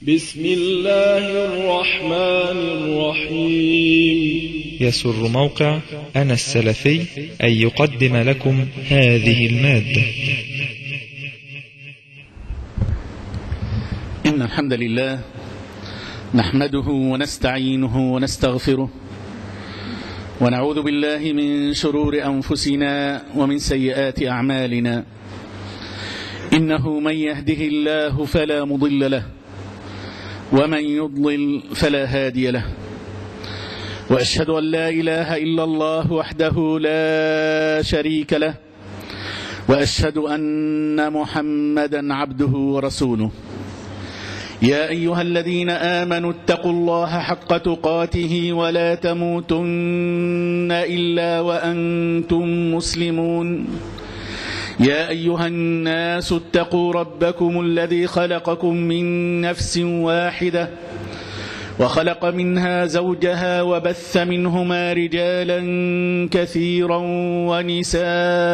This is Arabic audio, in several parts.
بسم الله الرحمن الرحيم. يسر موقع أنا السلفي أن يقدم لكم هذه المادة. إن الحمد لله نحمده ونستعينه ونستغفره ونعوذ بالله من شرور أنفسنا ومن سيئات أعمالنا. إنه من يهده الله فلا مضل له ومن يضلل فلا هادي له، وأشهد أن لا إله إلا الله وحده لا شريك له، وأشهد أن محمدا عبده ورسوله. يا أيها الذين آمنوا اتقوا الله حق تقاته ولا تموتن إلا وأنتم مسلمون. يا أيها الناس اتقوا ربكم الذي خلقكم من نفس واحدة وخلق منها زوجها وبث منهما رجالا كثيرا ونساء،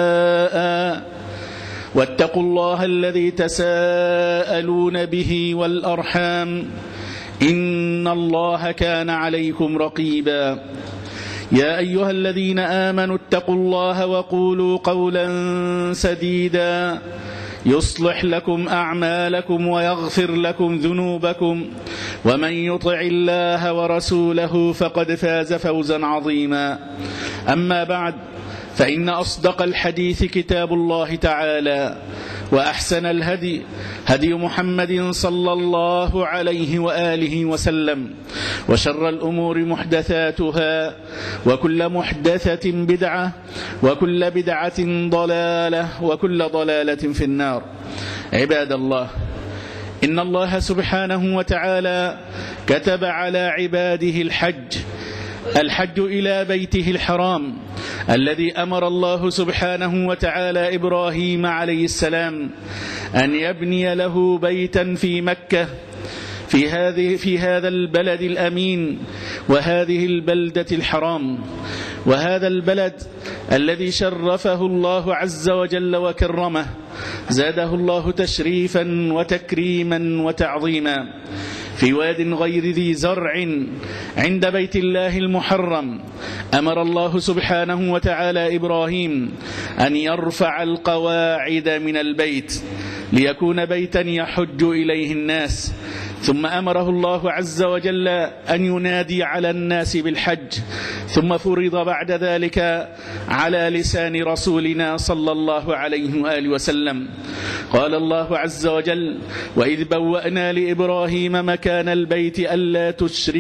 واتقوا الله الذي تساءلون به والأرحام إن الله كان عليكم رقيبا. يا أيها الذين آمنوا اتقوا الله وقولوا قولا سديدا يصلح لكم أعمالكم ويغفر لكم ذنوبكم، ومن يطع الله ورسوله فقد فاز فوزا عظيما. أما بعد، فإن أصدق الحديث كتاب الله تعالى، وأحسن الهدي هدي محمد صلى الله عليه وآله وسلم، وشر الأمور محدثاتها، وكل محدثة بدعة، وكل بدعة ضلالة، وكل ضلالة في النار. عباد الله، إن الله سبحانه وتعالى كتب على عباده الحج إلى بيته الحرام الذي أمر الله سبحانه وتعالى إبراهيم عليه السلام أن يبني له بيتا في مكة، في هذا البلد الأمين وهذه البلدة الحرام، وهذا البلد الذي شرفه الله عز وجل وكرمه، زاده الله تشريفا وتكريما وتعظيما، في واد غير ذي زرع عند بيت الله المحرم. أمر الله سبحانه وتعالى إبراهيم أن يرفع القواعد من البيت ليكون بيتا يحج إليه الناس، ثم أمره الله عز وجل أن ينادي على الناس بالحج، ثم فرض بعد ذلك على لسان رسولنا صلى الله عليه وآله وسلم. قال الله عز وجل: وإذ بوأنا لإبراهيم مكان البيت ألا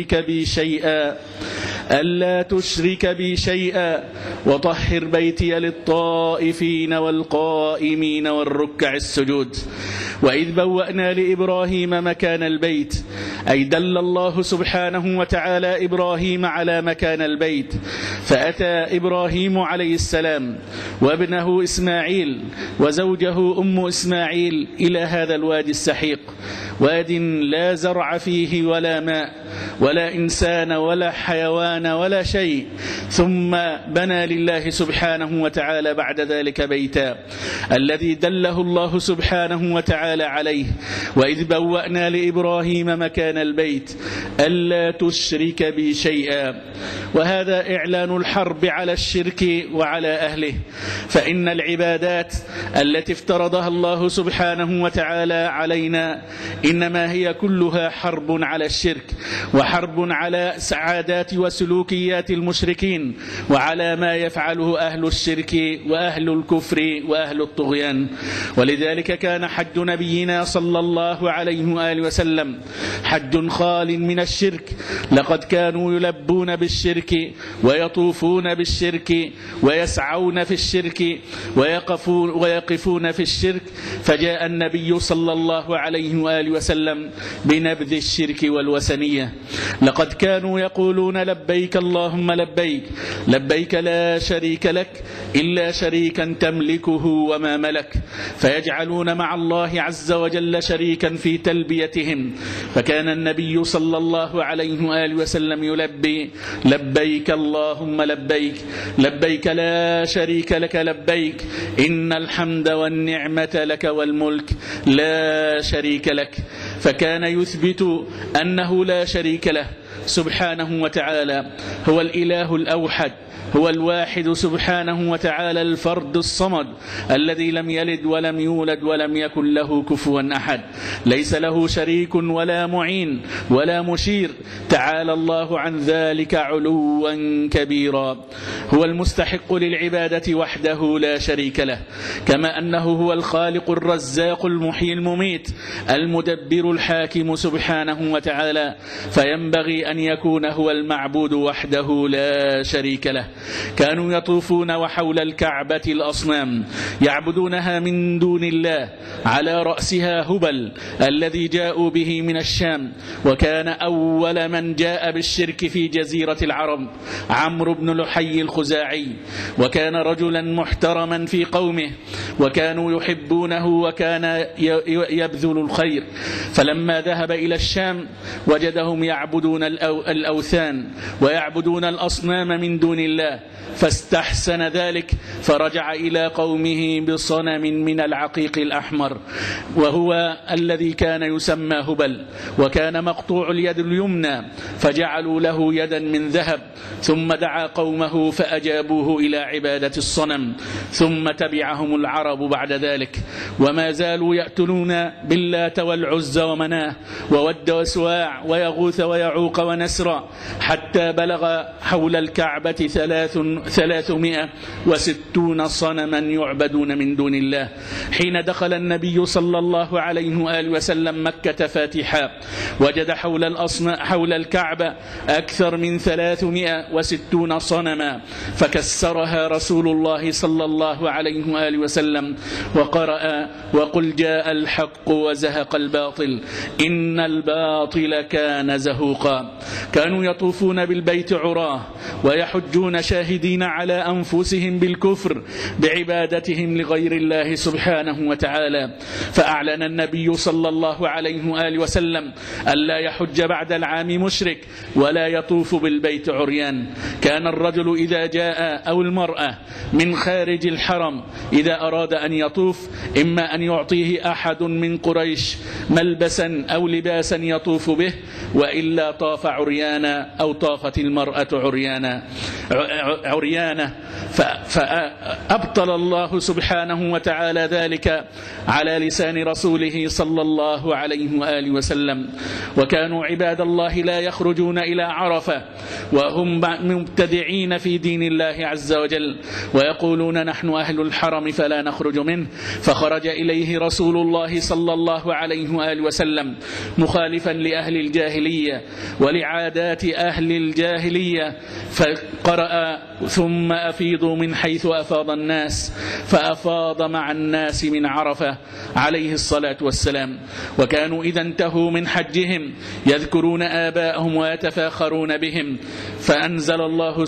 تشرك بي شيئا وطهر بيتي للطائفين والقائمين والركع السجود. وإذ بوأنا لإبراهيم مكان البيت، أي دل الله سبحانه وتعالى إبراهيم على مكان البيت، فأتى إبراهيم عليه السلام وابنه إسماعيل وزوجه أم إسماعيل إلى هذا الوادي السحيق، واد لا زرع فيه ولا ماء ولا إنسان ولا حيوان ولا شيء، ثم بنى لله سبحانه وتعالى بعد ذلك بيتا الذي دله الله سبحانه وتعالى عليه. وإذ بوأنا لإبراهيم مكان البيت ألا تشرك بي شيئا، وهذا إعلان الحرب على الشرك وعلى أهله، فإن العبادات التي افترضها الله سبحانه وتعالى علينا إنما هي كلها حرب على الشرك، وحرب على سعادات وسلوكيات المشركين، وعلى ما يفعله أهل الشرك وأهل الكفر وأهل الطغيان. ولذلك كان حج نبينا صلى الله عليه وآله وسلم حج خال من الشرك. لقد كانوا يلبون بالشرك ويطوفون بالشرك ويسعون في الشرك ويقفون في الشرك، فجاء النبي صلى الله عليه وآله وسلم بنبذ الشرك والوثنية. لقد كانوا يقولون: لبيك اللهم لبيك، لبيك لا شريك لك إلا شريكا تملكه وما ملك، فيجعلون مع الله عز وجل شريكا في تلبيتهم. فكان النبي صلى الله عليه وآله وسلم يلبي: لبيك اللهم لبيك، لبيك لا شريك لك لبيك، إن الحمد والنعمة لك والملك لا شريك لك. فكان يثبت أنه لا شريك له سبحانه وتعالى، هو الإله الأوحد، هو الواحد سبحانه وتعالى الفرد الصمد الذي لم يلد ولم يولد ولم يكن له كفوا أحد، ليس له شريك ولا معين ولا مشير، تعالى الله عن ذلك علوا كبيرا. هو المستحق للعبادة وحده لا شريك له، كما أنه هو الخالق الرزاق المحيي المميت المدبر الحاكم سبحانه وتعالى، فينبغي أن يكون هو المعبود وحده لا شريك له. كانوا يطوفون وحول الكعبة الأصنام يعبدونها من دون الله، على رأسها هبل الذي جاءوا به من الشام، وكان أول من جاء بالشرك في جزيرة العرب عمرو بن لحي الخزاعي، وكان رجلا محترما في قومه وكانوا يحبونه وكان يبذل الخير، فلما ذهب إلى الشام وجدهم يعبدون الأوثان ويعبدون الأصنام من دون الله، فاستحسن ذلك فرجع إلى قومه بصنم من العقيق الأحمر، وهو الذي كان يسمى هبل، وكان مقطوع اليد اليمنى، فجعلوا له يدا من ذهب، ثم دعا قومه فأجابوه إلى عبادة الصنم، ثم تبعهم العرب بعد ذلك، وما زالوا يأتلون باللات والعزى ومناه وود وسواع ويغوث ويعوق ونسرا، حتى بلغ حول الكعبة 360 صنما يعبدون من دون الله. حين دخل النبي صلى الله عليه وآله وسلم مكة فاتحا وجد حول الكعبة أكثر من 360 صنما، فكسرها رسول الله صلى الله عليه وآله وسلم وقرأ: وقل جاء الحق وزهق الباطل إن الباطل كان زهوقا. كانوا يطوفون بالبيت عراه ويحجون شاهدين على أنفسهم بالكفر بعبادتهم لغير الله سبحانه وتعالى، فأعلن النبي صلى الله عليه وآله وسلم ألا يحج بعد العام مشرك ولا يطوف بالبيت عريان. كان الرجل إذا جاء أو المرأة من خارج الحرم إذا أراد أن يطوف إما أن يعطيه أحد من قريش ملبسا أو لباسا يطوف به، وإلا طاف عريانا أو طافت المرأة عريانة، فأبطل الله سبحانه وتعالى ذلك على لسان رسوله صلى الله عليه وآله وسلم. وكانوا عباد الله لا يخرجون إلى عرفة وهم مبتدعين في دين الله عز وجل، ويقولون نحن أهل الحرم فلا نخرج منه، فخرج إليه رسول الله صلى الله عليه وآله وسلم مخالفا لأهل الجاهلية ولعادات أهل الجاهلية، فقرأ: ثم أفيضوا من حيث أفاض الناس، فأفاض مع الناس من عرفة عليه الصلاة والسلام. وكانوا إذا انتهوا من حجهم يذكرون آباءهم ويتفاخرون بهم، فأنزل الله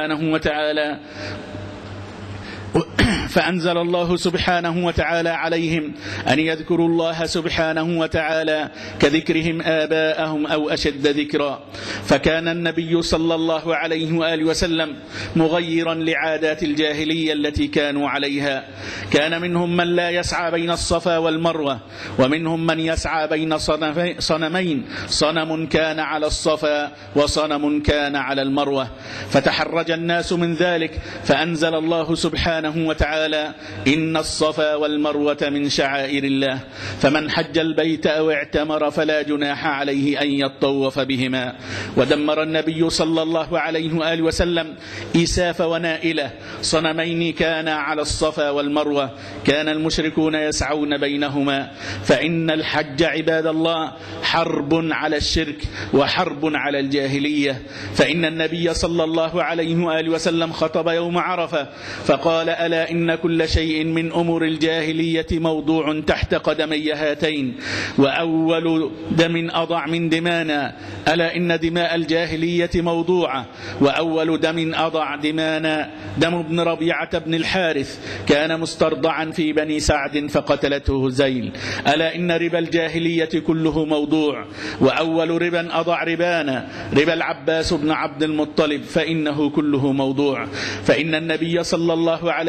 سبحانه وتعالى عليهم أن يذكروا الله سبحانه وتعالى كذكرهم آباءهم أو أشد ذكرا. فكان النبي صلى الله عليه وآله وسلم مغيرا لعادات الجاهلية التي كانوا عليها. كان منهم من لا يسعى بين الصفا والمروة، ومنهم من يسعى بين صنمين، صنم كان على الصفا وصنم كان على المروة، فتحرج الناس من ذلك، فأنزل الله سبحانه وتعالى: إن الصفا والمروة من شعائر الله، فمن حج البيت أو اعتمر فلا جناح عليه أن يطوف بهما. ودمر النبي صلى الله عليه وآله وسلم إساف ونائلة، صنمين كانا على الصفا والمروة، كان المشركون يسعون بينهما. فإن الحج عباد الله حرب على الشرك وحرب على الجاهلية. فإن النبي صلى الله عليه وآله وسلم خطب يوم عرفة فقال: ألا إن كل شيء من أمور الجاهلية موضوع تحت قدمي هاتين، وأول دم أضع من دمانا، ألا إن دماء الجاهلية موضوعة، وأول دم أضع دمانا دم ابن ربيعة بن الحارث، كان مسترضعا في بني سعد فقتلته هزيل. ألا إن ربا الجاهلية كله موضوع، وأول ربا أضع ربانا ربا العباس بن عبد المطلب، فإنه كله موضوع. فإن النبي صلى الله عليه وآله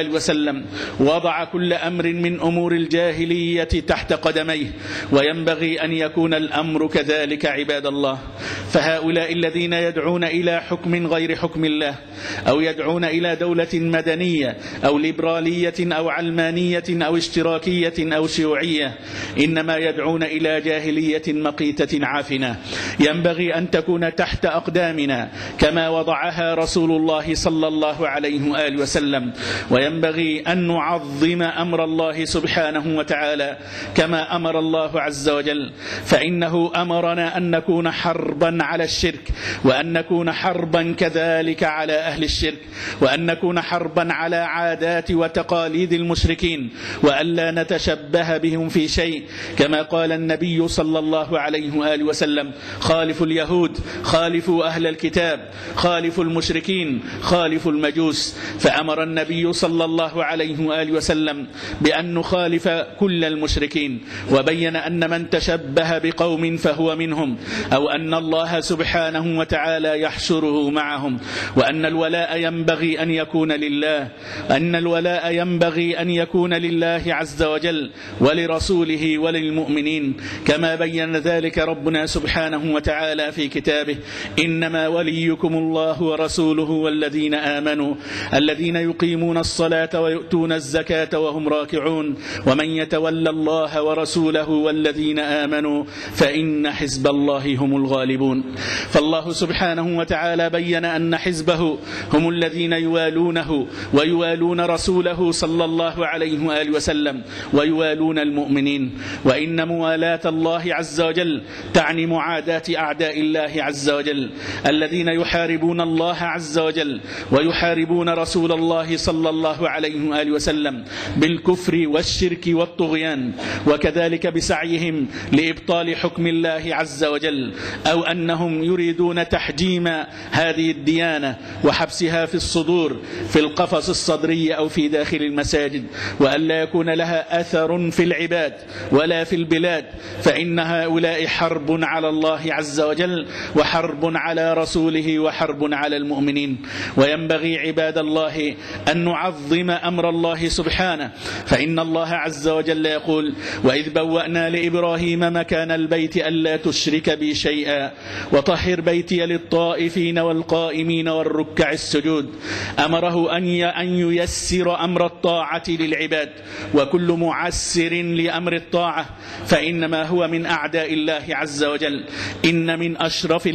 وآله وسلم وضع كل أمر من أمور الجاهلية تحت قدميه، وينبغي أن يكون الأمر كذلك عباد الله. فهؤلاء الذين يدعون إلى حكم غير حكم الله، أو يدعون إلى دولة مدنية أو ليبرالية أو علمانية أو اشتراكية أو شيوعية، إنما يدعون إلى جاهلية مقيتة عافنة ينبغي أن تكون تحت أقدامنا كما وضعها رسول الله صلى الله عليه وآله وسلم، وينبغي أن نعظم أمر الله سبحانه وتعالى كما أمر الله عز وجل، فإنه أمرنا أن نكون حربا على الشرك، وأن نكون حربا كذلك على أهل الشرك، وأن نكون حربا على عادات وتقاليد المشركين، وألا نتشبه بهم في شيء، كما قال النبي صلى الله عليه وآله وسلم: خالفوا اليهود، خالفوا أهل الكتاب، خالفوا المشركين، خالفوا المجوس. فأمر النبي صلى الله عليه وآله وسلم بأن نخالف كل المشركين، وبين أن من تشبه بقوم فهو منهم، أو أن الله سبحانه وتعالى يحشره معهم، وأن الولاء ينبغي أن يكون لله، أن الولاء ينبغي أن يكون لله عز وجل ولرسوله وللمؤمنين، كما بين ذلك ربنا سبحانه وتعالى في كتابه: إنما وليكم الله ورسوله والذين آمنوا الذين يقيمون الصلاة ويؤتون الزكاة وهم راكعون ومن يتولى الله ورسوله والذين آمنوا فإن حزب الله هم الغالبون. فالله سبحانه وتعالى بين أن حزبه هم الذين يوالونه ويوالون رسوله صلى الله عليه وآله وسلم ويوالون المؤمنين، وإن موالاة الله عز وجل تعني معاداة أعداء الله عز وجل الذين يحاربون الله عز وجل ويحاربون رسول الله صلى الله عليه وآله وسلم بالكفر والشرك والطغيان، وكذلك بسعيهم لإبطال حكم الله عز وجل، أو أنهم يريدون تحجيم هذه الديانة وحبسها في الصدور في القفص الصدري أو في داخل المساجد، وألا يكون لها أثر في العباد ولا في البلاد، فإن هؤلاء حرب على الله عز وجل وحرب على رسوله وحرب على المؤمنين. وينبغي عباد الله أن نعظم أمر الله سبحانه، فإن الله عز وجل يقول: وإذ بوأنا لإبراهيم مكان البيت ألا تشرك بي شيئا وطهر بيتي للطائفين والقائمين والركع السجود. أمره أن ييسر أمر الطاعة للعباد، وكل معسر لأمر الطاعة فإنما هو من أعداء الله عز وجل. إن من أشرف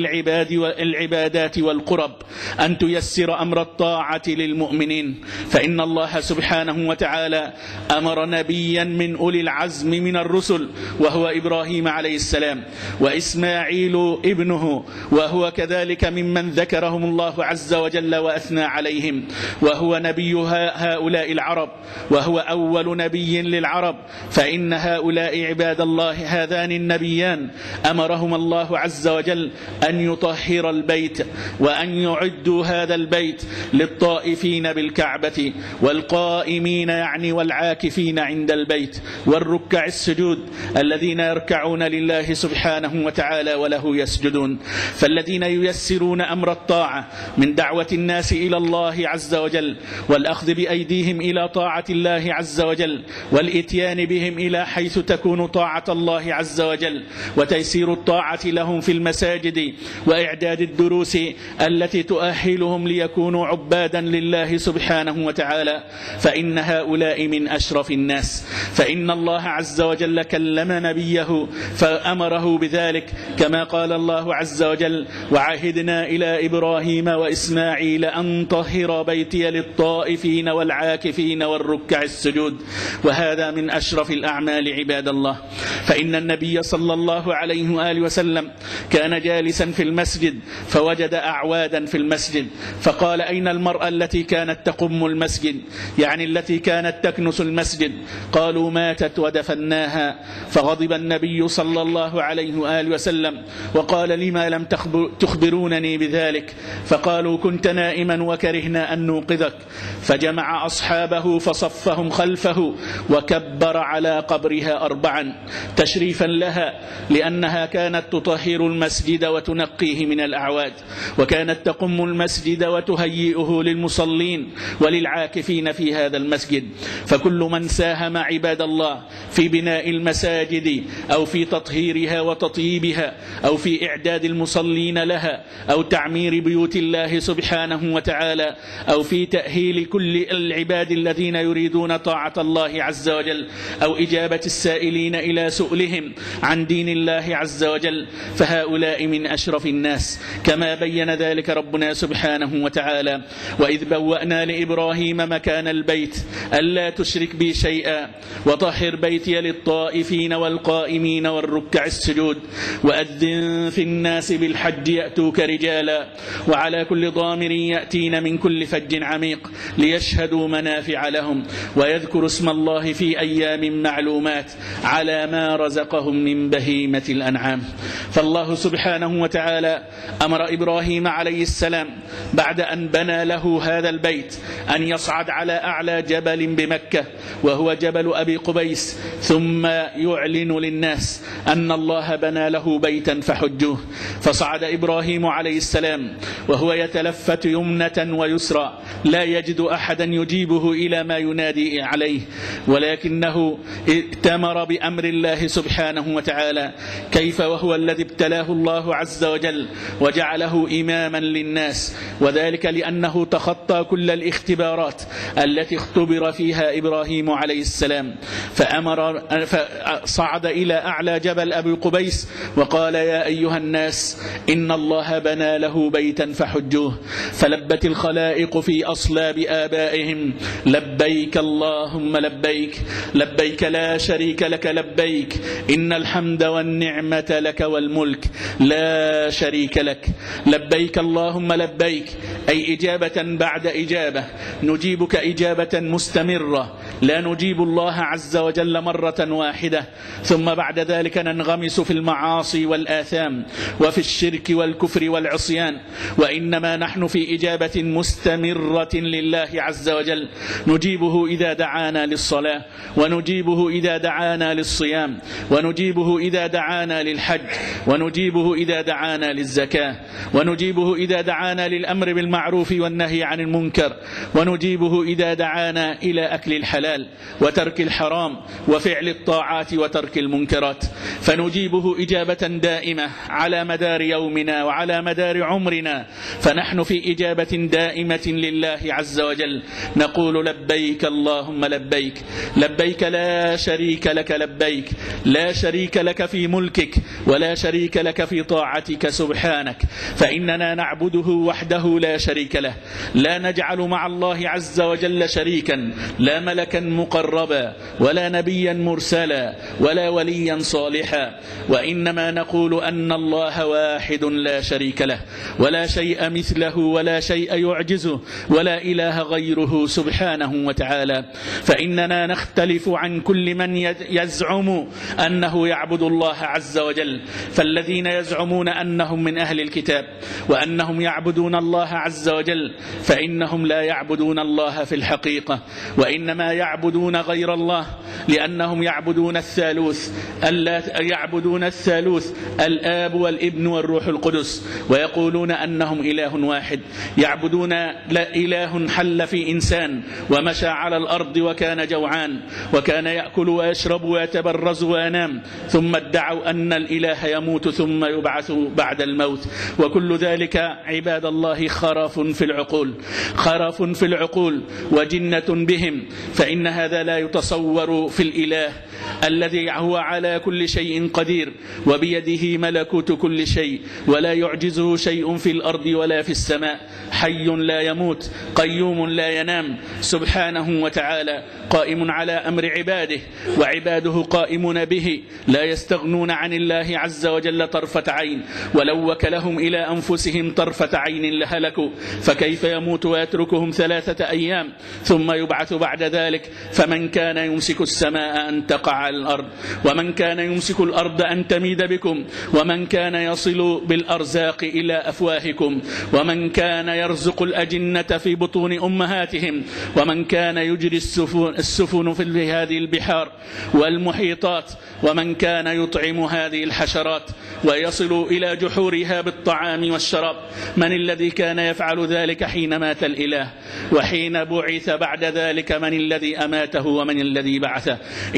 العبادات والقرب أن تيسر أمر الطاعة للمؤمنين، فإن الله سبحانه وتعالى أمر نبيا من أولي العزم من الرسل وهو إبراهيم عليه السلام، وإسماعيل ابنه وهو كذلك ممن ذكرهم الله عز وجل وأثنى عليهم، وهو نبي هؤلاء العرب، وهو أول نبي للعرب. فإن هؤلاء عباد الله هذان النبيان أمرهم الله عز وجل أن يطهر البيت وأن يعدوا هذا البيت للطائفين بالكعبة والقائمين يعني والعاكفين عند البيت والركع السجود الذين يركعون لله سبحانه وتعالى وله يسجدون. فالذين ييسرون أمر الطاعة من دعوة الناس إلى الله عز وجل والأخذ بأيديهم إلى طاعة الله عز وجل والإتيان بهم إلى حيث تكون طاعة الله عز وجل وتيسير الطاعة لهم في المساجد وإعداد الدروس التي تؤهلهم ليكونوا عبادا لله سبحانه وتعالى، فإن هؤلاء من أشرف الناس. فإن الله عز وجل كلم نبيه فأمره بذلك، كما قال الله عز وجل: وعهدنا إلى إبراهيم وإسماعيل أن طهر بيتي للطائفين والعاكفين والركع السجود. وهذا من أشرف الأعمال عباد الله. فإن النبي صلى الله عليه وآله وسلم كان جالسا في المسجد فوجد أعوادا في المسجد، فقال: أين المرأة التي كانت تقم المسجد، يعني التي كانت تكنس المسجد؟ قالوا: ماتت ودفناها. فغضب النبي صلى الله عليه وآله وسلم وقال: لما لم تخبرونني بذلك؟ فقالوا: كنت نائما وكرهنا أن نوقظك. فجمع أصحابه فصفهم خلفه وكبر على قبرها 4 تشريفا لها، لأنها كانت تطهر المسجد وتنقيه من الأعواد، وكانت تقم المسجد وتهيئه للمصلين وللعاكفين واقفين في هذا المسجد، فكل من ساهم عباد الله في بناء المساجد أو في تطهيرها وتطييبها أو في إعداد المصلين لها أو تعمير بيوت الله سبحانه وتعالى أو في تأهيل كل العباد الذين يريدون طاعة الله عز وجل أو إجابة السائلين إلى سؤلهم عن دين الله عز وجل، فهؤلاء من أشرف الناس، كما بين ذلك ربنا سبحانه وتعالى: وإذ بوأنا لإبراهيم مكان البيت ألا تشرك بي شيئا وطهر بيتي للطائفين والقائمين والركع السجود وأذن في الناس بالحج يأتوك رجالا وعلى كل ضامر يأتين من كل فج عميق ليشهدوا منافع لهم ويذكروا اسم الله في أيام معلومات على ما رزقهم من بهيمة الأنعام. فالله سبحانه وتعالى أمر إبراهيم عليه السلام بعد أن بنى له هذا البيت أن يصعد على أعلى جبل بمكة وهو جبل أبي قبيس، ثم يعلن للناس أن الله بنى له بيتا فحجوه. فصعد إبراهيم عليه السلام وهو يتلفت يمنة ويسرى لا يجد أحدا يجيبه إلى ما ينادي عليه، ولكنه ائتمر بأمر الله سبحانه وتعالى، كيف وهو الذي ابتلاه الله عز وجل وجعله إماما للناس، وذلك لأنه تخطى كل الاختبارات التي اختبر فيها إبراهيم عليه السلام. فصعد إلى أعلى جبل أبي قبيس وقال: يا أيها الناس إن الله بنى له بيتا فحجوه. فلبت الخلائق في أصلاب آبائهم: لبيك اللهم لبيك، لبيك لا شريك لك لبيك، إن الحمد والنعمة لك والملك لا شريك لك. لبيك اللهم لبيك، أي إجابة بعد إجابة، نجيبك إجابة مستمرة، لا نجيب الله عز وجل مرة واحدة ثم بعد ذلك ننغمس في المعاصي والآثام وفي الشرك والكفر والعصيان، وإنما نحن في إجابة مستمرة لله عز وجل، نجيبه إذا دعانا للصلاة، ونجيبه إذا دعانا للصيام، ونجيبه إذا دعانا للحج، ونجيبه إذا دعانا للزكاة، ونجيبه إذا دعانا للأمر بالمعروف والنهي عن المنكر، ونجيبه إذا دعانا إلى أكل الحلال وترك الحرام وفعل الطاعات وترك المنكرات، فنجيبه إجابة دائمة على مدار يومنا وعلى مدار عمرنا. فنحن في إجابة دائمة لله عز وجل، نقول: لبيك اللهم لبيك، لبيك لا شريك لك لبيك، لا شريك لك في ملكك ولا شريك لك في طاعتك سبحانك، فإننا نعبده وحده لا شريك له، لا نجعل مع الله عز وجل شريكا، لا ملكا مقربا ولا نبيا مرسلا ولا وليا صالحا، وإنما نقول أن الله واحد لا شريك له، ولا شيء مثله ولا شيء يعجزه ولا إله غيره سبحانه وتعالى. فإننا نختلف عن كل من يزعم أنه يعبد الله عز وجل، فالذين يزعمون أنهم من أهل الكتاب وأنهم يعبدون الله عز وجل فإنهم لا يعبدون الله في الحقيقة، وإنما يعبدون غير الله، لأنهم يعبدون الثالوث الآب والابن والروح القدس، ويقولون أنهم إله واحد، يعبدون لا إله حل في إنسان ومشى على الأرض وكان جوعان وكان يأكل ويشرب ويتبرز وينام، ثم ادعوا أن الإله يموت ثم يبعث بعد الموت، وكل ذلك عباد الله خرف في العقول وجنة بهم، فإن هذا لا يتصور في الإله الذي هو على كل شيء قدير وبيده ملكوت كل شيء ولا يعجزه شيء في الأرض ولا في السماء، حي لا يموت قيوم لا ينام سبحانه وتعالى، قائم على أمر عباده وعباده قائمون به، لا يستغنون عن الله عز وجل طرفة عين، ولو وكلهم إلى أنفسهم طرفة عين لهلكوا، فكيف يموت ويتركهم 3 أيام ثم يبعث بعد ذلك؟ فمن كان يمسك السماء أن تقع على الأرض، ومن كان يمسك الأرض أن تميد بكم، ومن كان يصل بالأرزاق إلى أفواهكم، ومن كان يرزق الأجنة في بطون أمهاتهم، ومن كان يجري السفن في هذه البحار والمحيطات، ومن كان يطعم هذه الحشرات ويصل إلى جحورها بالطعام والشراب. من الذي كان يفعل ذلك حين مات الإله؟ وحين بعث بعد ذلك من الذي أماته ومن الذي بعثه؟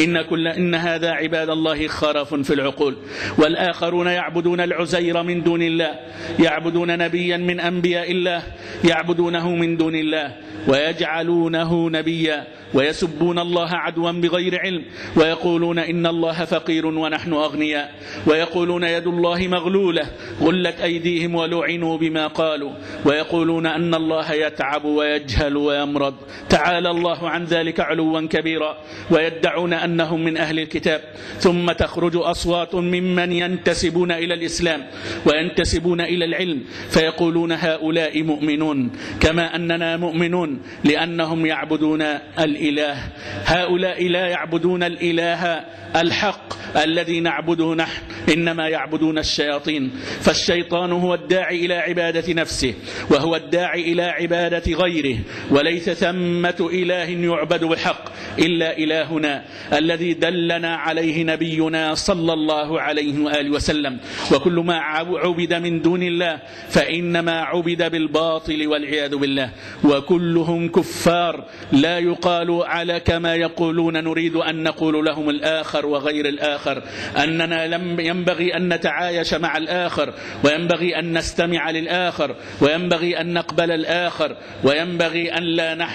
إن هذا عباد الله خرف في العقول. والآخرون يعبدون العزير من دون الله، يعبدون نبيا من أنبياء الله، يعبدونه من دون الله ويجعلونه نبيا، ويسبون الله عدوا بغير علم، ويقولون إن الله فقير ونحن أغنياء، ويقولون يد الله مغلولة غلت أيديهم ولعنوا بما قالوا، ويقولون أن الله يتعب ويجهل ويمرض. تعالى الله عن ذلك علوا كبيرا. ويدعون أنهم من أهل الكتاب، ثم تخرج أصوات ممن ينتسبون إلى الإسلام وينتسبون إلى العلم فيقولون هؤلاء مؤمنون كما أننا مؤمنون، لأنهم يعبدون الإله. هؤلاء لا يعبدون الإله الحق الذي نعبده نحن، إنما يعبدون الشياطين. فالشيطان هو الداعي إلى عبادة نفسه، وهو الداعي إلى عبادة غيره، وليس ثمة إله يعبد بحق إلا إلهنا الذي دلنا عليه نبينا صلى الله عليه وآله وسلم. وكل ما عبد من دون الله فإنما عبد بالباطل والعياذ بالله، وكلهم كفار. لا يقال على كما يقولون نريد أن نقول لهم الآخر وغير الآخر، أننا لم ينبغي أن نتعايش مع الآخر، وينبغي أن نستمع للآخر، وينبغي أن نقبل الآخر، وينبغي أن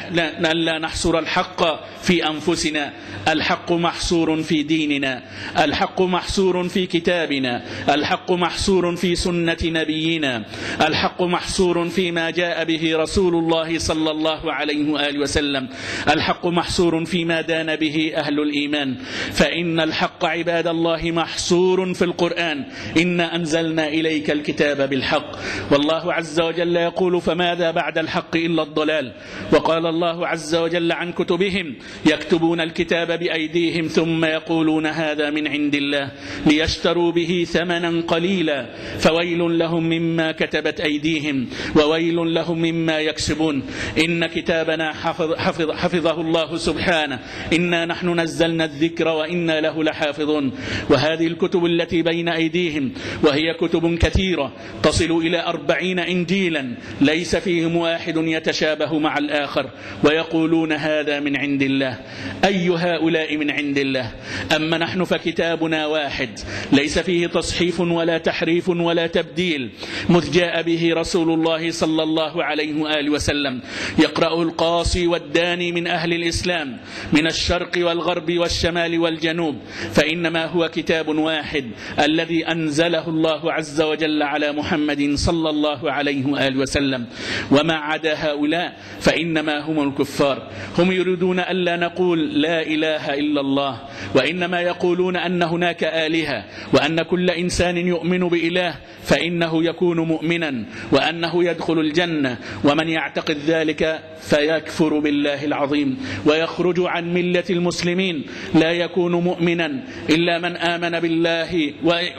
لا نحصر الحق في أنفسنا. الحق محصور في ديننا، الحق محصور في كتابنا، الحق محصور في سنة نبينا، الحق محصور فيما جاء به رسول الله صلى الله عليه وآله وسلم، الحق محصور فيما دان به أهل الإيمان. فإن الحق عباد الله محصور في القرآن: إنا أنزلنا إليك الكتاب بالحق. والله عز وجل يقول: فماذا بعد الحق إلا الضلال. وقال الله عز وجل عن كتبهم: يكتبون الكتاب بأيديهم ثم يقولون هذا من عند الله ليشتروا به ثمنا قليلا فويل لهم مما كتبت أيديهم وويل لهم مما يكسبون. إن كتابنا حفظه الله سبحانه، إنا نحن نزلنا الذكر وإنا له لحافظون. وهذه الكتب التي بين أيديهم وهي كتب كثيرة تصل إلى 40 إنجيلا ليس فيهم واحد يتشابه مع الآخر، ويقولون هذا من عند الله. أي هؤلاء من عند الله؟ أما نحن فكتابنا واحد ليس فيه تصحيف ولا تحريف ولا تبديل، مذ جاء به رسول الله صلى الله عليه وآله وسلم، يقرأه القاصي والداني من أهل الإسلام من الشرق والغرب والشمال والجنوب، فإنما هو كتاب واحد الذي أنزله الله عز وجل على محمد صلى الله عليه وآله وسلم. وما عدا هؤلاء فإنما هم الكفار. هم يريدون ألا نقول لا إله إلا الله، وإنما يقولون أن هناك آلهة، وأن كل إنسان يؤمن بإله فإنه يكون مؤمنا وأنه يدخل الجنة، ومن يعتقد ذلك فيكفر بالله العظيم ويخرج عن ملة المسلمين. لا يكون مؤمنا إلا من آمن بالله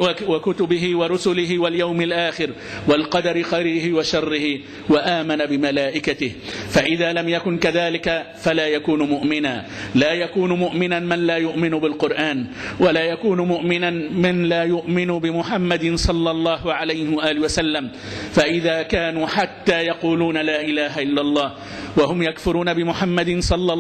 وكتبه ورسله واليوم الآخر والقدر خيره وشره وآمن بملائكته. فإذا لم يكن كذلك فلا يكون مؤمنا. لا يكون مؤمنا من لا يؤمن بالقرآن، ولا يكون مؤمنا من لا يؤمن بمحمد صلى الله عليه وآله وسلم. فإذا كانوا حتى يقولون لا إله إلا الله وهم يكفرون بمحمد صلى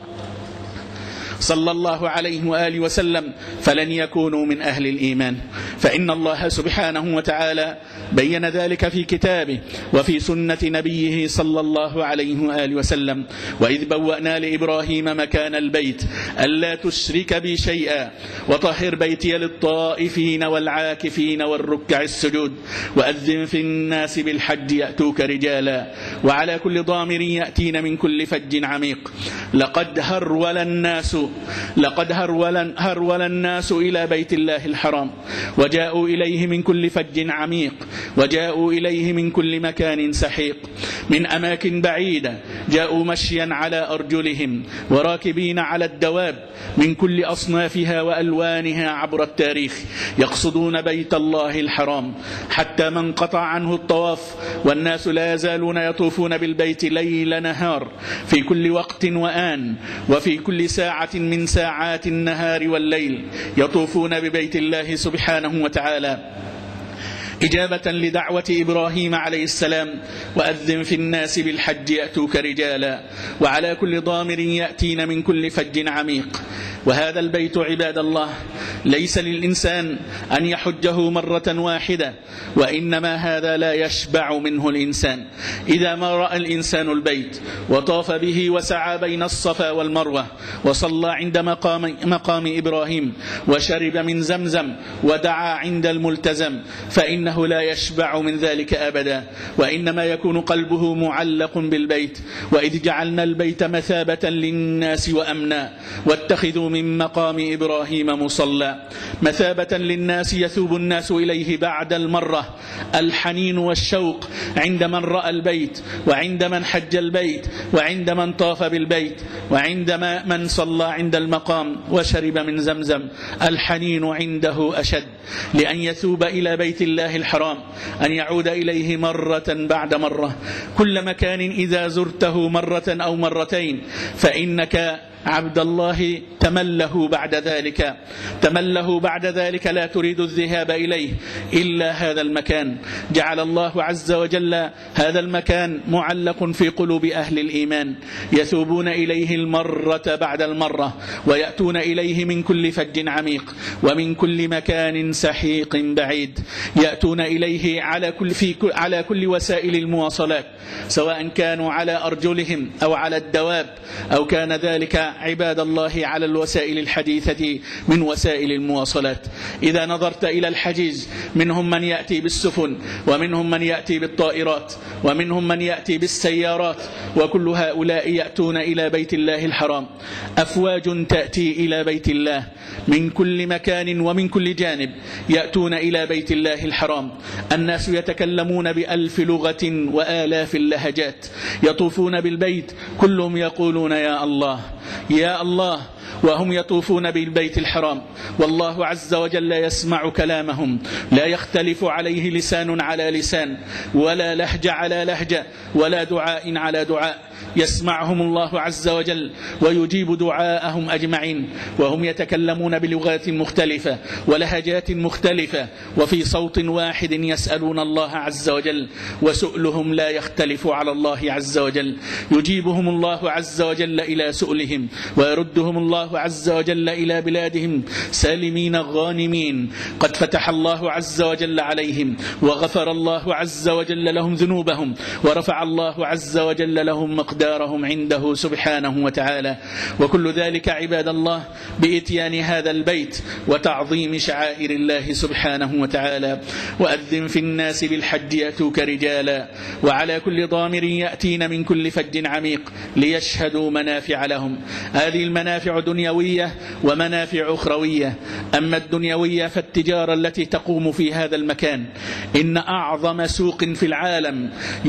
الله عليه وآله وسلم فلن يكونوا من أهل الإيمان. فإن الله سبحانه وتعالى بين ذلك في كتابه وفي سنة نبيه صلى الله عليه وآله وسلم: وإذ بوأنا لإبراهيم مكان البيت ألا تشرك بي شيئا وطهر بيتي للطائفين والعاكفين والركع السجود وأذن في الناس بالحج يأتوك رجالا وعلى كل ضامر يأتين من كل فج عميق. لقد هرول الناس إلى بيت الله الحرام وجاءوا إليه من كل فج عميق وجاءوا إليه من كل مكان سحيق. من أماكن بعيدة، جاءوا مشيا على أرجلهم وراكبين على الدواب من كل أصنافها وألوانها عبر التاريخ، يقصدون بيت الله الحرام، حتى من قطع عنه الطواف، والناس لا يزالون يطوفون بالبيت ليل نهار في كل وقت وآن، وفي كل ساعة من ساعات النهار والليل يطوفون ببيت الله سبحانه وتعالى، إجابة لدعوة إبراهيم عليه السلام: وأذن في الناس بالحج يأتوك رجالا وعلى كل ضامر يأتين من كل فج عميق. وهذا البيت عباد الله ليس للإنسان أن يحجه مرة واحدة، وإنما هذا لا يشبع منه الإنسان. إذا ما رأى الإنسان البيت وطاف به وسعى بين الصفا والمروة وصلى عند مقام إبراهيم وشرب من زمزم ودعا عند الملتزم، فإنه لا يشبع من ذلك أبدا، وإنما يكون قلبه معلق بالبيت. وإذ جعلنا البيت مثابة للناس وأمنا واتخذوا من مقام إبراهيم مصلى، مثابة للناس يثوب الناس إليه بعد المرة، الحنين والشوق عند من رأى البيت، وعند من حج البيت، وعند من طاف بالبيت، وعند من صلى عند المقام وشرب من زمزم. الحنين عنده أشد لأن يثوب إلى بيت الله الحرام، أن يعود إليه مرة بعد مرة. كل مكان إذا زرته مرة أو مرتين فإنك عبد الله تمله بعد ذلك لا تريد الذهاب إليه إلا هذا المكان. جعل الله عز وجل هذا المكان معلق في قلوب أهل الإيمان، يثوبون إليه المرة بعد المرة، ويأتون إليه من كل فج عميق ومن كل مكان سحيق بعيد، يأتون إليه على كل وسائل المواصلات، سواء كانوا على أرجلهم أو على الدواب، أو كان ذلك عباد الله على الوسائل الحديثة من وسائل المواصلات. إذا نظرت إلى الحجيج منهم من يأتي بالسفن، ومنهم من يأتي بالطائرات، ومنهم من يأتي بالسيارات، وكل هؤلاء يأتون إلى بيت الله الحرام. أفواج تأتي إلى بيت الله من كل مكان ومن كل جانب، يأتون إلى بيت الله الحرام. الناس يتكلمون ب1000 لغة وآلاف اللهجات، يطوفون بالبيت كلهم يقولون يا الله يا الله، وهم يطوفون بالبيت الحرام، والله عز وجل يسمع كلامهم، لا يختلف عليه لسان على لسان، ولا لهجة على لهجة، ولا دعاء على دعاء. يسمعهم الله عز وجل ويجيب دعاءهم أجمعين، وهم يتكلمون بلغات مختلفة ولهجات مختلفة، وفي صوت واحد يسألون الله عز وجل، وسؤلهم لا يختلف على الله عز وجل. يجيبهم الله عز وجل إلى سؤلهم، ويردهم الله عز وجل إلى بلادهم سالمين غانمين، قد فتح الله عز وجل عليهم، وغفر الله عز وجل لهم ذنوبهم، ورفع الله عز وجل لهم مقدارهم عنده سبحانه وتعالى. وكل ذلك عباد الله بإتيان هذا البيت وتعظيم شعائر الله سبحانه وتعالى. وأذن في الناس بالحج يأتوك رجالا وعلى كل ضامر يأتين من كل فج عميق ليشهدوا منافع لهم. هذه المنافع دنيوية ومنافع أخروية. أما الدنيوية فالتجارة التي تقوم في هذا المكان، إن أعظم سوق في العالم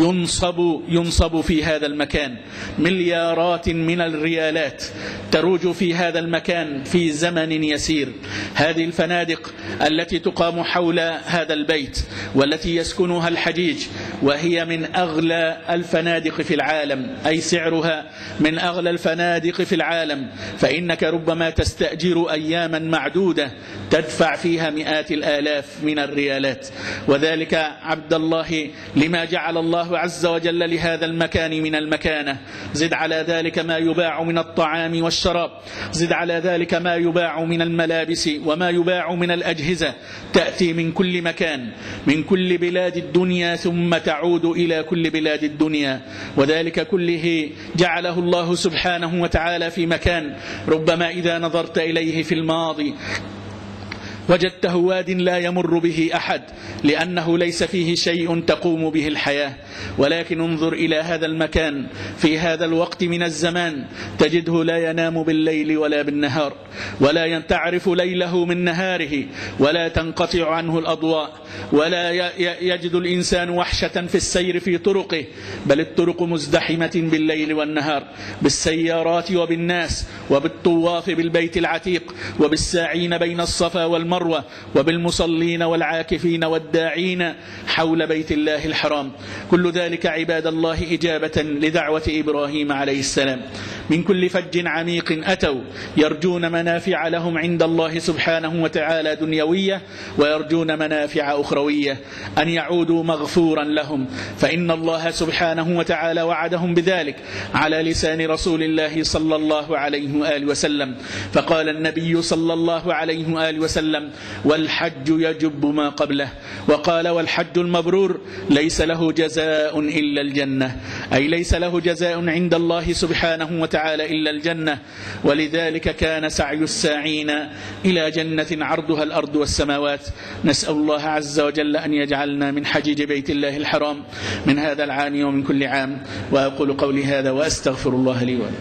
ينصب في هذا المكان، مليارات من الريالات تروج في هذا المكان في زمن يسير. هذه الفنادق التي تقام حول هذا البيت والتي يسكنها الحجيج، وهي من أغلى الفنادق في العالم، أي سعرها من أغلى الفنادق في العالم، فإنك ربما تستأجر أياما معدودة تدفع فيها مئات الآلاف من الريالات. وذلك عبد الله لما جعل الله عز وجل لهذا المكان من المكانة. زد على ذلك ما يباع من الطعام والشراب، زد على ذلك ما يباع من الملابس وما يباع من الأجهزة، تأتي من كل مكان، من كل بلاد الدنيا، ثم تعود إلى كل بلاد الدنيا. وذلك كله جعله الله سبحانه وتعالى في مكان ربما إذا نظرت إليه في الماضي وجدته واد لا يمر به أحد، لأنه ليس فيه شيء تقوم به الحياة. ولكن انظر إلى هذا المكان في هذا الوقت من الزمان، تجده لا ينام بالليل ولا بالنهار، ولا تعرف ليله من نهاره، ولا تنقطع عنه الأضواء، ولا يجد الإنسان وحشة في السير في طرقه، بل الطرق مزدحمة بالليل والنهار بالسيارات وبالناس، وبالطواف بالبيت العتيق، وبالساعين بين الصفا والمروة، وبالمصلين والعاكفين والداعين حول بيت الله الحرام. كل ذلك عباد الله إجابة لدعوة إبراهيم عليه السلام. من كل فج عميق أتوا يرجون منافع لهم عند الله سبحانه وتعالى دنيوية، ويرجون منافع أخروية، أن يعودوا مغفورا لهم، فإن الله سبحانه وتعالى وعدهم بذلك على لسان رسول الله صلى الله عليه وآله وسلم. فقال النبي صلى الله عليه وآله وسلم: والحج يجب ما قبله. وقال: والحج المبرور ليس له جزاء إلا الجنة، أي ليس له جزاء عند الله سبحانه وتعالى إلا الجنة. ولذلك كان سعي الساعين إلى جنة عرضها الأرض والسماوات. نسأل الله عز وجل أن يجعلنا من حجيج بيت الله الحرام من هذا العام ومن كل عام. وأقول قولي هذا وأستغفر الله لي ولكم.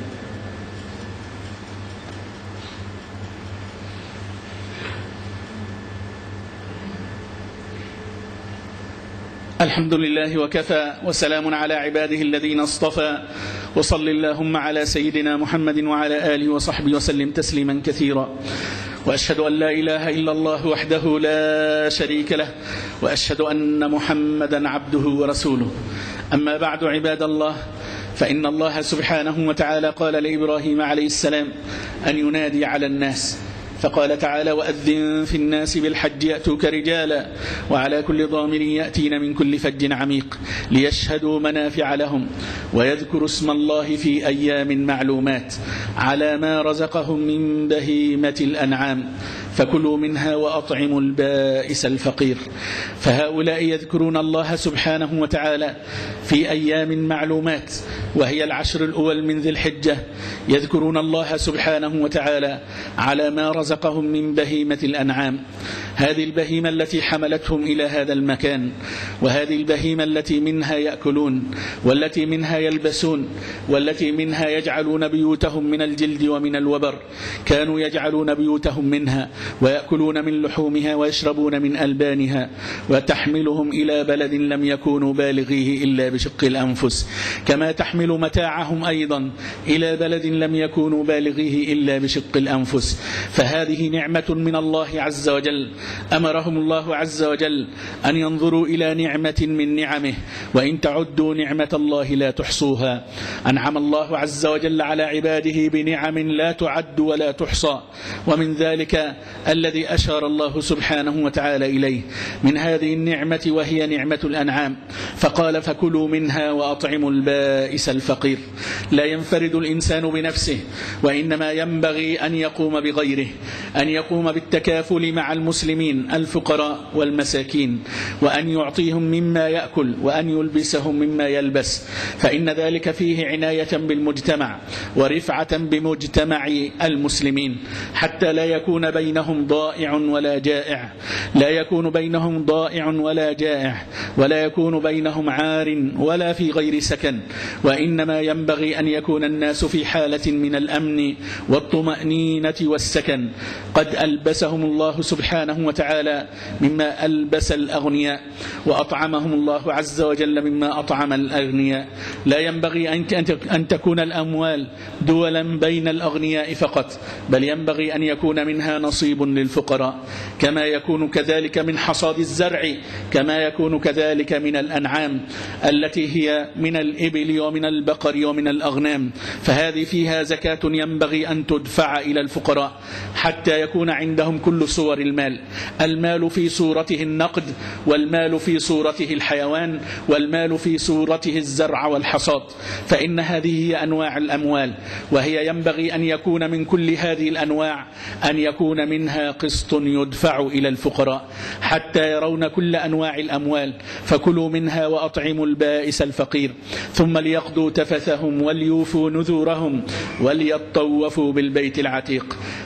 الحمد لله وكفى، وسلام على عباده الذين اصطفى، وصل اللهم على سيدنا محمد وعلى آله وصحبه وسلم تسليما كثيرا. وأشهد أن لا إله إلا الله وحده لا شريك له، وأشهد أن محمدا عبده ورسوله. أما بعد عباد الله، فإن الله سبحانه وتعالى قال لإبراهيم عليه السلام أن ينادي على الناس، فقال تعالى: وأذن في الناس بالحج يأتوك رجالا وعلى كل ضامر يأتين من كل فج عميق ليشهدوا منافع لهم ويذكروا اسم الله في أيام معلومات على ما رزقهم من بهيمة الأنعام فكلوا منها وأطعموا البائس الفقير. فهؤلاء يذكرون الله سبحانه وتعالى في أيام معلومات، وهي العشر الأول من ذي الحجة، يذكرون الله سبحانه وتعالى على ما رزقهم من بهيمة الأنعام. هذه البهيمة التي حملتهم إلى هذا المكان، وهذه البهيمة التي منها يأكلون، والتي منها يلبسون، والتي منها يجعلون بيوتهم من الجلد ومن الوبر. كانوا يجعلون بيوتهم منها ويأكلون من لحومها ويشربون من ألبانها، وتحملهم إلى بلد لم يكونوا بالغيه إلا بشق الأنفس، كما تحمل متاعهم أيضا إلى بلد لم يكونوا بالغيه إلا بشق الأنفس. فهذه نعمة من الله عز وجل، أمرهم الله عز وجل أن ينظروا إلى نعمة من نعمه، وإن تعدوا نعمة الله لا تحصوها. أنعم الله عز وجل على عباده بنعم لا تعد ولا تحصى، ومن ذلك الذي أشار الله سبحانه وتعالى إليه من هذه النعمة، وهي نعمة الأنعام. فقال: فكلوا منها وأطعموا البائس الفقير. لا ينفرد الإنسان بنفسه، وإنما ينبغي أن يقوم بغيره، أن يقوم بالتكافل مع المسلمين الفقراء والمساكين، وأن يعطيهم مما يأكل، وأن يلبسهم مما يلبس، فإن ذلك فيه عناية بالمجتمع ورفعة بمجتمع المسلمين، حتى لا يكون بينهم ضائع ولا جائع، لا يكون بينهم ضائع ولا جائع، ولا يكون بينهم عار ولا في غير سكن، وإنما ينبغي أن يكون الناس في حالة من الأمن والطمأنينة والسكن. قد ألبسهم الله سبحانه وتعالى مما ألبس الأغنياء، وأطعمهم الله عز وجل مما أطعم الأغنياء. لا ينبغي أن تكون الأموال دولا بين الأغنياء فقط، بل ينبغي أن يكون منها نصيب للفقراء، كما يكون كذلك من حصاد الزرع، كما يكون كذلك من الأنعام التي هي من الإبل ومن البقر ومن الأغنام. فهذه فيها زكاة ينبغي أن تدفع إلى الفقراء حتى يكون عندهم كل صور المال، المال في صورته النقد، والمال في صورته الحيوان، والمال في صورته الزرع والحصاد. فإن هذه هي أنواع الأموال، وهي ينبغي أن يكون من كل هذه الأنواع أن يكون منها قسط يدفع إلى الفقراء حتى يرون كل أنواع الأموال. فكلوا منها وأطعموا البائس الفقير، ثم ليقضوا تفثهم وليوفوا نذورهم وليطوفوا بالبيت العتيق.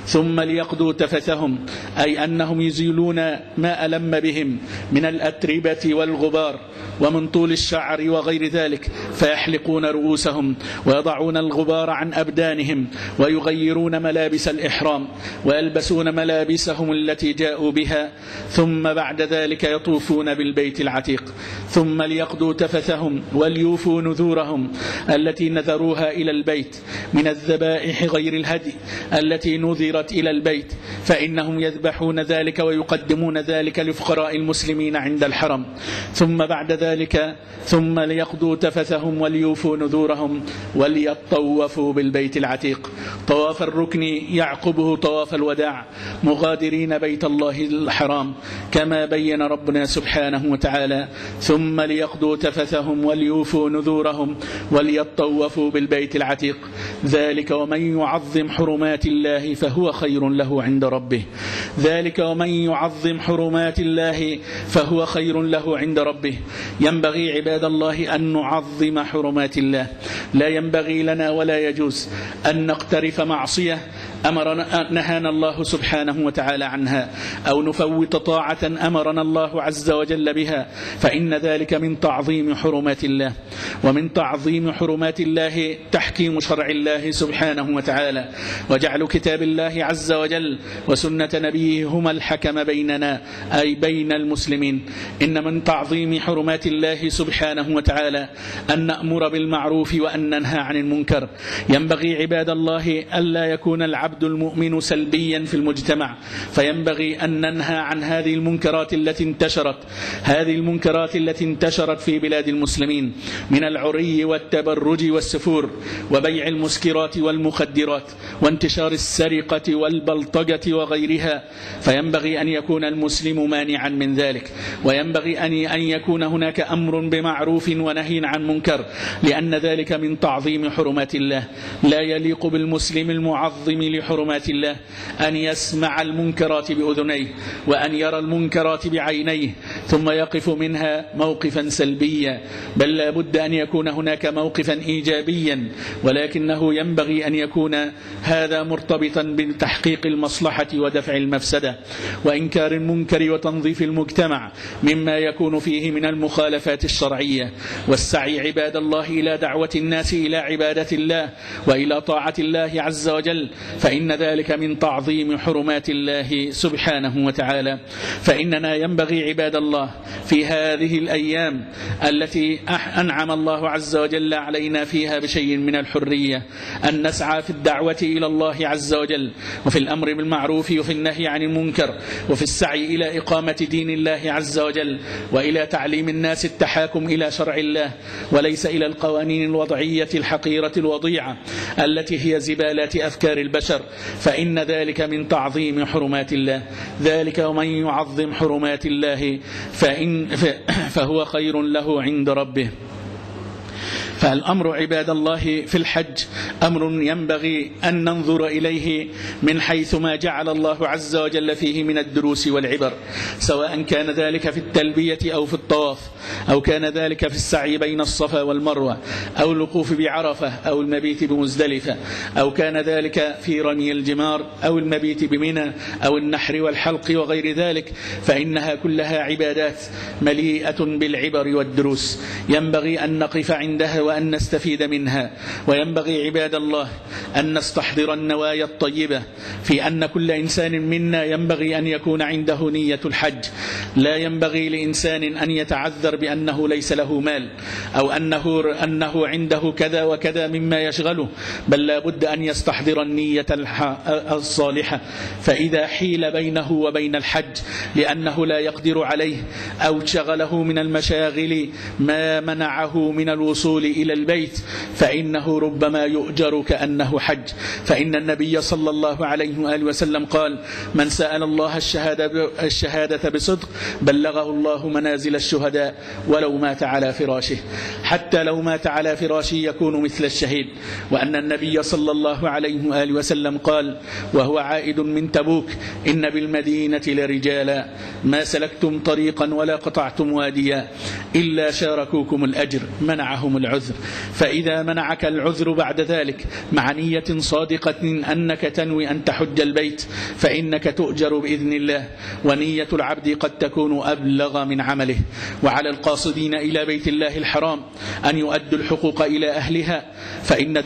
ثم ليقضوا تفثهم، أي أنهم يزيلون ما ألم بهم من الأتربة والغبار ومن طول الشعر وغير ذلك، فيحلقون رؤوسهم ويضعون الغبار عن أبدانهم ويغيرون ملابس الإحرام ويلبسون ملابسهم التي جاءوا بها، ثم بعد ذلك يطوفون بالبيت العتيق. ثم ليقضوا تفثهم وليوفوا نذورهم التي نذروها إلى البيت من الذبائح غير الهدي التي نذرت إلى البيت، فإنهم يذبحون ذلك ويقدمون ذلك لفقراء المسلمين عند الحرم. ثم بعد ذلك ثم ليقضوا تفثهم وليوفوا نذورهم وليطوفوا بالبيت العتيق. طواف الركن يعقبه طواف الوداع مغادرين بيت الله الحرام كما بين ربنا سبحانه وتعالى. ثم ليقضوا تفثهم وليوفوا نذورهم وليطوفوا بالبيت العتيق. ذلك ومن يعظم حرمات الله فهو خير له عند ربه. ذلك ومن يعظم حرمات الله فهو خير له عند ربه. ينبغي عباد الله أن نعظم حرمات الله. لا ينبغي لنا ولا يجوز أن نقترف معصية نهانا الله سبحانه وتعالى عنها، أو نفوت طاعة أمرنا الله عز وجل بها، فإن ذلك من تعظيم حرمات الله. ومن تعظيم حرمات الله تحكيم شرع الله سبحانه وتعالى، وجعل كتاب الله عز وجل وسنة نبيه هما الحكم بيننا أي بين المسلمين. إن من تعظيم حرمات الله سبحانه وتعالى أن نأمر بالمعروف وأن ننهى عن المنكر. ينبغي عباد الله ألا يكون العبد المؤمن سلبيا في المجتمع، فينبغي أن ننهى عن هذه المنكرات التي انتشرت في بلاد المسلمين من العري والتبرج والسفور وبيع المسكرات والمخدرات وانتشار السرقة والبلطجة وغيرها. فينبغي أن يكون المسلم مانعا من ذلك، وينبغي أن يكون هناك أمر بمعروف ونهي عن منكر، لأن ذلك من تعظيم حرمات الله. لا يليق بالمسلم المعظم لحرمات الله أن يسمع المنكرات بأذنيه وأن يرى المنكرات بعينيه ثم يقف منها موقفا سلبيا، بل لا بد أن يكون هناك موقفا إيجابيا، ولكنه ينبغي أن يكون هذا مرتبطا بتحقيق المصلحة ودفع المفسدة وإنكار المنكر وتنظيف المجتمع مما يكون فيه من المخالفات الشرعية، والسعي عباد الله إلى دعوة الناس إلى عبادة الله وإلى طاعة الله عز وجل، فإن ذلك من تعظيم حرمات الله سبحانه وتعالى. فإننا ينبغي عباد الله في هذه الأيام التي أنعم الله عز وجل علينا فيها بشيء من الحرية أن نسعى في الدعوة إلى الله عز وجل، وفي الأمر بالمعروف وفي النهي عن المنكر، وفي السعي إلى إقامة دين الله عز وجل، وإلى تعليم الناس التحاكم إلى شرع الله وليس إلى القوانين الوضعية الحقيرة الوضيعة التي هي زبالات أفكار البشر، فإن ذلك من تعظيم حرمات الله. ذلك ومن يعظم حرمات الله فهو خير له عند ربه. فالأمر عباد الله في الحج أمر ينبغي أن ننظر إليه من حيث ما جعل الله عز وجل فيه من الدروس والعبر، سواء كان ذلك في التلبية أو في الطواف، أو كان ذلك في السعي بين الصفا والمروة، أو الوقوف بعرفة، أو المبيت بمزدلفة، أو كان ذلك في رمي الجمار، أو المبيت بمنى، أو النحر والحلق وغير ذلك، فإنها كلها عبادات مليئة بالعبر والدروس ينبغي أن نقف عندها وأن نستفيد منها. وينبغي عباد الله أن نستحضر النوايا الطيبة في أن كل إنسان منا ينبغي أن يكون عنده نية الحج. لا ينبغي لإنسان أن يتعذر بأنه ليس له مال أو أنه عنده كذا وكذا مما يشغله، بل لا بد أن يستحضر النية الصالحة. فإذا حيل بينه وبين الحج لأنه لا يقدر عليه أو شغله من المشاغل ما منعه من الوصول إلى البيت، فإنه ربما يؤجر كأنه حج. فإن النبي صلى الله عليه وآله وسلم قال: من سأل الله الشهادة بصدق بلغه الله منازل الشهداء ولو مات على فراشه. حتى لو مات على فراشه يكون مثل الشهيد. وأن النبي صلى الله عليه وآله وسلم قال وهو عائد من تبوك: إن بالمدينة لرجالا ما سلكتم طريقا ولا قطعتم واديا إلا شاركوكم الأجر منعهم العذر. العذر. فإذا منعك العذر بعد ذلك مع نية صادقة أنك تنوي أن تحج البيت فإنك تؤجر بإذن الله، ونية العبد قد تكون أبلغ من عمله. وعلى القاصدين إلى بيت الله الحرام أن يؤدوا الحقوق إلى أهلها، فإن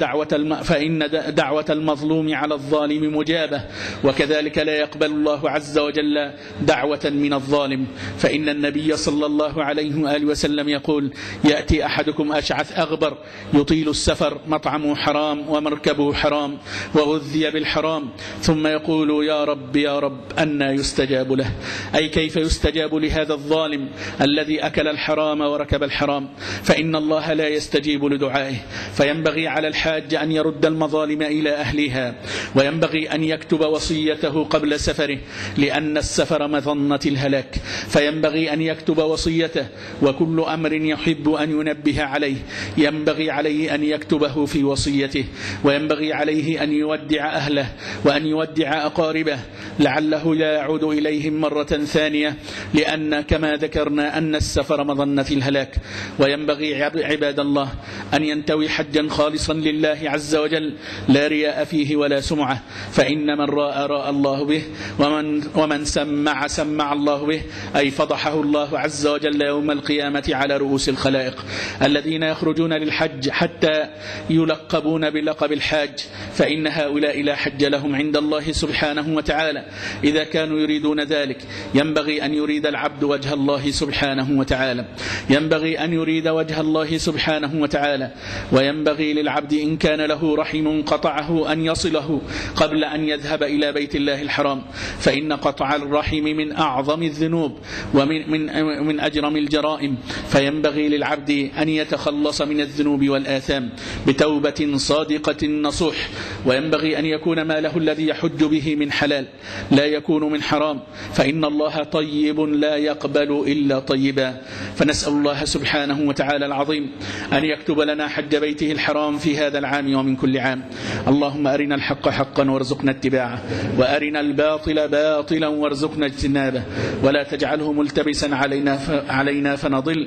دعوة المظلوم على الظالم مجابة، وكذلك لا يقبل الله عز وجل دعوة من الظالم. فإن النبي صلى الله عليه وآله وسلم يقول: يأتي أحدكم أشعث أغبر يطيل السفر، مطعمه حرام ومركبه حرام وغذي بالحرام، ثم يقول: يا رب يا رب أنى يستجاب له؟ أي كيف يستجاب لهذا الظالم الذي أكل الحرام وركب الحرام؟ فإن الله لا يستجيب لدعائه. فينبغي على الحاج أن يرد المظالم إلى أهلها، وينبغي أن يكتب وصيته قبل سفره، لأن السفر مظنة الهلاك. فينبغي أن يكتب وصيته، وكل أمر يحب أن ينبه عليه ينبغي عليه أن يكتبه في وصيته، وينبغي عليه أن يودع أهله وأن يودع أقاربه لعله لا يعود إليهم مرة ثانية، لأن كما ذكرنا أن السفر مظنة الهلاك. وينبغي عباد الله أن ينتوي حجا خالصا لله عز وجل لا رياء فيه ولا سمعة، فإن من راء الله به، ومن سمع الله به، أي فضحه الله عز وجل يوم القيامة على رؤوس الخلائق. الذين يخرجون للحج حتى يلقبون بلقب الحاج، فإن هؤلاء لا حج لهم عند الله سبحانه وتعالى. إذا كانوا يريدون ذلك ينبغي أن يريد العبد وجه الله سبحانه وتعالى، ينبغي أن يريد وجه الله سبحانه وتعالى. وينبغي للعبد إن كان له رحم قطعه أن يصله قبل أن يذهب إلى بيت الله الحرام، فإن قطع الرحم من أعظم الذنوب ومن أجرم الجرائم. فينبغي للعبد أن يتخلص من الذنوب والآثام بتوبة صادقة نصوح. وينبغي أن يكون ماله الذي يحج به من حلال لا يكون من حرام، فإن الله طيب لا يقبل إلا طيبا. فنسأل الله سبحانه وتعالى العظيم أن يكتب لنا حج بيته الحرام في هذا العام ومن كل عام. اللهم أرنا الحق حقا وارزقنا اتباعه، وأرنا الباطل باطلا وارزقنا اجتنابه، ولا تجعله ملتبسا علينا فنضل،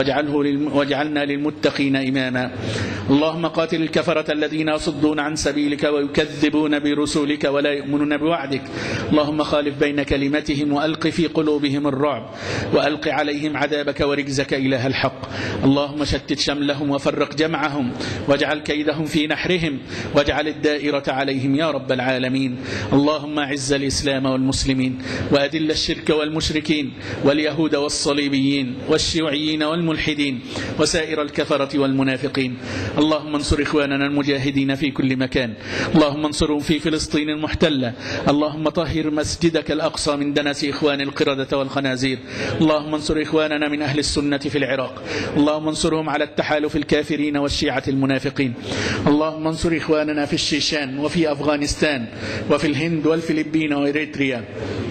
واجعلنا للمتقين إماما. اللهم قاتل الكفرة الذين يصدون عن سبيلك ويكذبون برسولك ولا يؤمنون بوعدك. اللهم خالف بين كلمتهم وألق في قلوبهم الرعب، وألق عليهم عذابك ورجزك إله الحق. اللهم شتت شملهم وفرق جمعهم، واجعل كيدهم في نحرهم، واجعل الدائرة عليهم يا رب العالمين. اللهم أعز الإسلام والمسلمين، وأذل الشرك والمشركين واليهود والصليبيين والشيوعيين والملحدين وسائر الكفرة والمنافقين. اللهم انصر إخواننا المجاهدين في كل مكان، اللهم انصرهم في فلسطين المحتلة. اللهم طهر مسجدك الأقصى من دنس إخوان القردة والخنازير. اللهم انصر إخواننا من أهل السنة في العراق، اللهم انصرهم على التحالف الكافرين والشيعة المنافقين. اللهم انصر إخواننا في الشيشان وفي أفغانستان وفي الهند والفلبين وإريتريا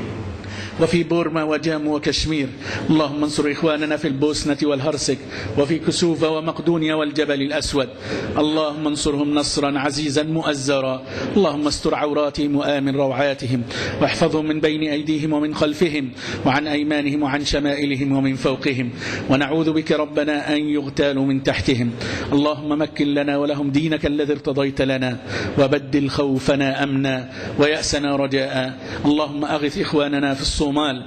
وفي بورما وجامو وكشمير. اللهم انصر إخواننا في البوسنة والهرسك وفي كسوفة ومقدونيا والجبل الأسود. اللهم انصرهم نصرا عزيزا مؤزرا. اللهم استر عوراتهم وآمن روعاتهم، واحفظهم من بين أيديهم ومن خلفهم وعن أيمانهم وعن شمائلهم ومن فوقهم. ونعوذ بك ربنا أن يغتالوا من تحتهم. اللهم مكن لنا ولهم دينك الذي ارتضيت لنا، وبدل خوفنا أمنا ويأسنا رجاء. اللهم أغث إخواننا في الصومال،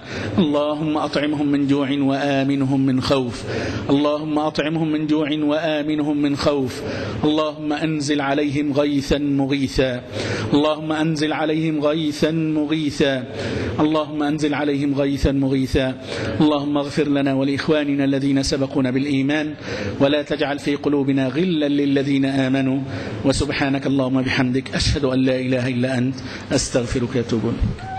اللهم أطعمهم من جوع وآمنهم من خوف. اللهم أطعمهم من جوع وآمنهم من خوف. اللهم أنزل عليهم غيثا مغيثا، اللهم أنزل عليهم غيثا مغيثا، اللهم أنزل عليهم غيثا مغيثا. اللهم اغفر لنا ولإخواننا الذين سبقونا بالإيمان، ولا تجعل في قلوبنا غلا للذين آمنوا. وسبحانك اللهم بحمدك، أشهد أن لا إله إلا أنت، أستغفرك وأتوب إليك.